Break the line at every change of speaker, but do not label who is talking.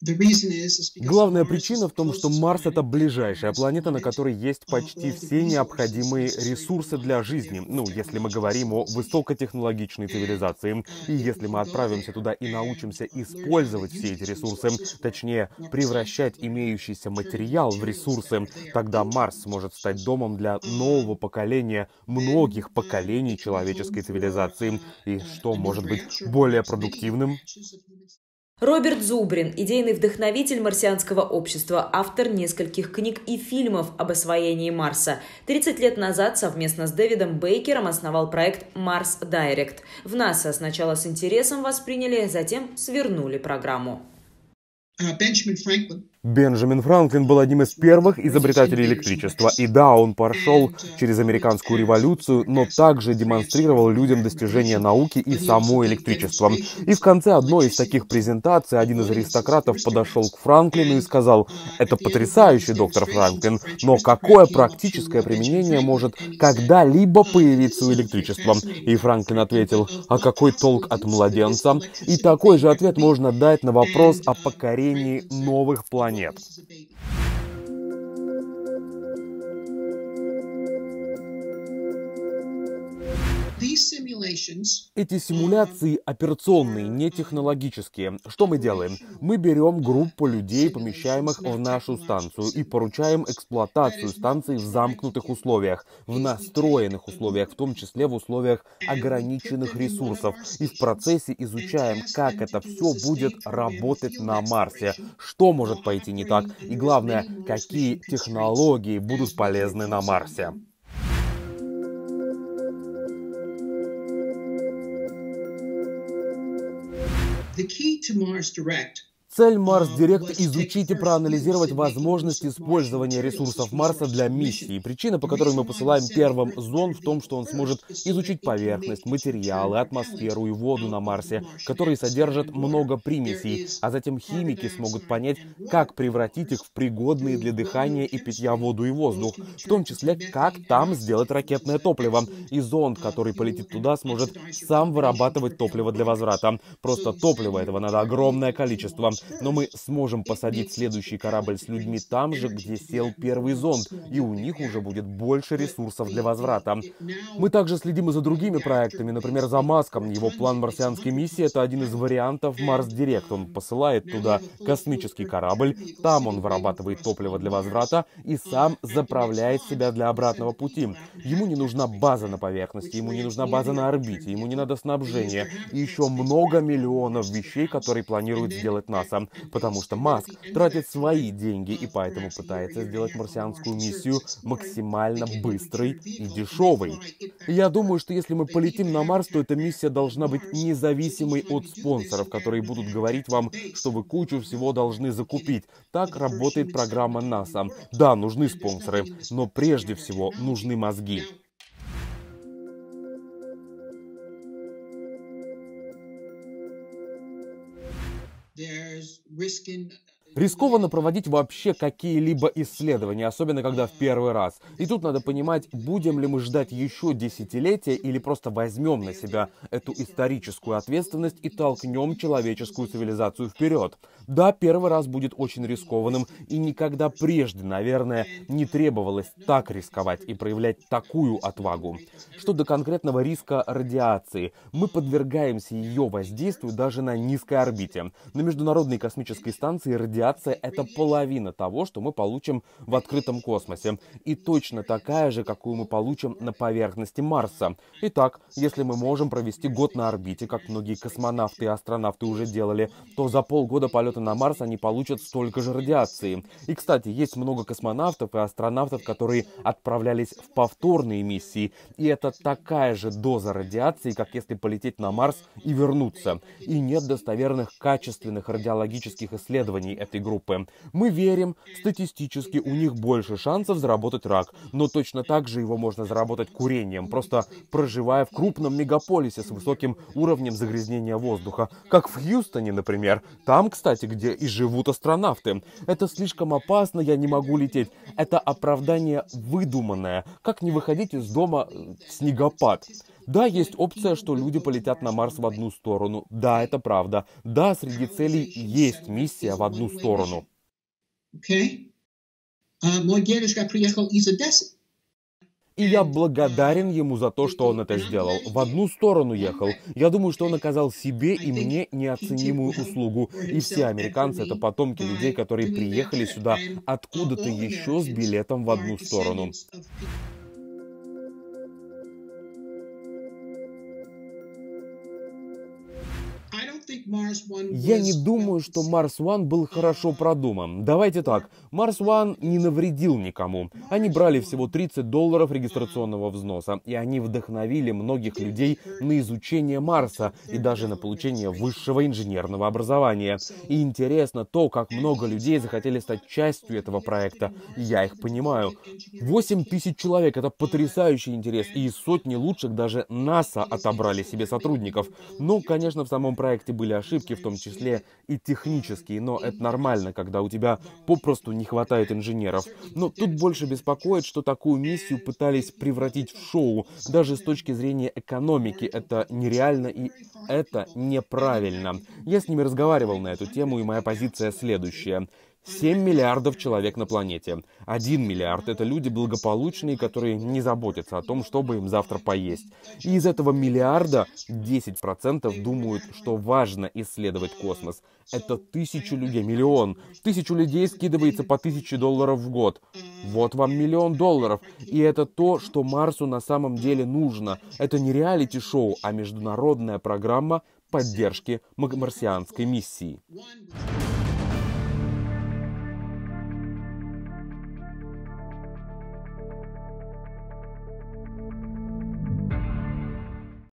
Главная причина в том, что Марс — это ближайшая планета, на которой есть почти все необходимые ресурсы для жизни. Ну, если мы говорим о высокотехнологичной цивилизации. И если мы отправимся туда и научимся использовать все эти ресурсы, точнее, превращать имеющийся материал в ресурсы, тогда Марс сможет стать домом для нового поколения, многих поколений человеческой цивилизации. И что может быть более продуктивным?
Роберт Зубрин – идейный вдохновитель марсианского общества, автор нескольких книг и фильмов об освоении Марса. 30 лет назад совместно с Дэвидом Бейкером основал проект Mars Direct. В НАСА сначала с интересом восприняли, затем свернули программу.
Бенджамин Франклин был одним из первых изобретателей электричества. И да, он прошел через американскую революцию, но также демонстрировал людям достижения науки и само электричество. И в конце одной из таких презентаций один из аристократов подошел к Франклину и сказал: «Это потрясающе, доктор Франклин, но какое практическое применение может когда-либо появиться у электричества?» И Франклин ответил: «А какой толк от младенца?» И такой же ответ можно дать на вопрос о покорении новых планет. Нет. Эти симуляции операционные, не технологические. Что мы делаем? Мы берем группу людей, помещаемых в нашу станцию, и поручаем эксплуатацию станции в замкнутых условиях, в настроенных условиях, в том числе в условиях ограниченных ресурсов. И в процессе изучаем, как это все будет работать на Марсе, что может пойти не так, и главное, какие технологии будут полезны на Марсе. Цель Mars Direct — изучить и проанализировать возможность использования ресурсов Марса для миссии. Причина, по которой мы посылаем первым зонд, в том, что он сможет изучить поверхность, материалы, атмосферу и воду на Марсе, которые содержат много примесей, а затем химики смогут понять, как превратить их в пригодные для дыхания и питья воду и воздух, в том числе, как там сделать ракетное топливо. И зонд, который полетит туда, сможет сам вырабатывать топливо для возврата. Просто топлива этого надо огромное количество. Но мы сможем посадить следующий корабль с людьми там же, где сел первый зонд, и у них уже будет больше ресурсов для возврата. Мы также следим и за другими проектами, например, за Маском. Его план марсианской миссии — это один из вариантов Mars Direct. Он посылает туда космический корабль, там он вырабатывает топливо для возврата и сам заправляет себя для обратного пути. Ему не нужна база на поверхности, ему не нужна база на орбите, ему не надо снабжение и еще много миллионов вещей, которые планирует сделать НАСА. Потому что Маск тратит свои деньги и поэтому пытается сделать марсианскую миссию максимально быстрой и дешевой. Я думаю, что если мы полетим на Марс, то эта миссия должна быть независимой от спонсоров, которые будут говорить вам, что вы кучу всего должны закупить. Так работает программа НАСА. Да, нужны спонсоры, но прежде всего нужны мозги. Рискованно проводить вообще какие-либо исследования, особенно когда в первый раз. И тут надо понимать, будем ли мы ждать еще десятилетия или просто возьмем на себя эту историческую ответственность и толкнем человеческую цивилизацию вперед. Да, первый раз будет очень рискованным, и никогда прежде, наверное, не требовалось так рисковать и проявлять такую отвагу. Что до конкретного риска радиации, мы подвергаемся ее воздействию даже на низкой орбите. На Международной космической станции радиация — это половина того, что мы получим в открытом космосе. И точно такая же, какую мы получим на поверхности Марса. Итак, если мы можем провести год на орбите, как многие космонавты и астронавты уже делали, то за полгода полета на Марс они получат столько же радиации. И, кстати, есть много космонавтов и астронавтов, которые отправлялись в повторные миссии. И это такая же доза радиации, как если полететь на Марс и вернуться. И нет достоверных качественных радиологических исследований этой группы. Мы верим, статистически у них больше шансов заработать рак, но точно так же его можно заработать курением, просто проживая в крупном мегаполисе с высоким уровнем загрязнения воздуха, как в Хьюстоне, например. Там, кстати, где и живут астронавты. Это слишком опасно, я не могу лететь. Это оправдание выдуманное. Как не выходить из дома в снегопад? Да, есть опция, что люди полетят на Марс в одну сторону. Да, это правда. Да, среди целей есть миссия в одну сторону. И я благодарен ему за то, что он это сделал. В одну сторону ехал. Я думаю, что он оказал себе и мне неоценимую услугу. И все американцы — это потомки людей, которые приехали сюда откуда-то еще с билетом в одну сторону. Я не думаю, что Марс One был хорошо продуман. Давайте так, Марс One не навредил никому. Они брали всего $30 регистрационного взноса, и они вдохновили многих людей на изучение Марса и даже на получение высшего инженерного образования. И интересно то, как много людей захотели стать частью этого проекта. Я их понимаю. 8000 человек — это потрясающий интерес, и из сотни лучших даже НАСА отобрали себе сотрудников. Но, конечно, в самом проекте были ошибки, в том числе и технические, но это нормально, когда у тебя попросту не хватает инженеров. Но тут больше беспокоит, что такую миссию пытались превратить в шоу. Даже с точки зрения экономики это нереально и это неправильно. Я с ними разговаривал на эту тему, и моя позиция следующая. 7 миллиардов человек на планете. 1 миллиард — это люди благополучные, которые не заботятся о том, чтобы им завтра поесть. И из этого миллиарда 10% думают, что важно исследовать космос. Это 1000 людей, миллион. 1000 людей скидывается по $1000 в год. Вот вам $1 миллион. И это то, что Марсу на самом деле нужно. Это не реалити-шоу, а международная программа поддержки марсианской миссии.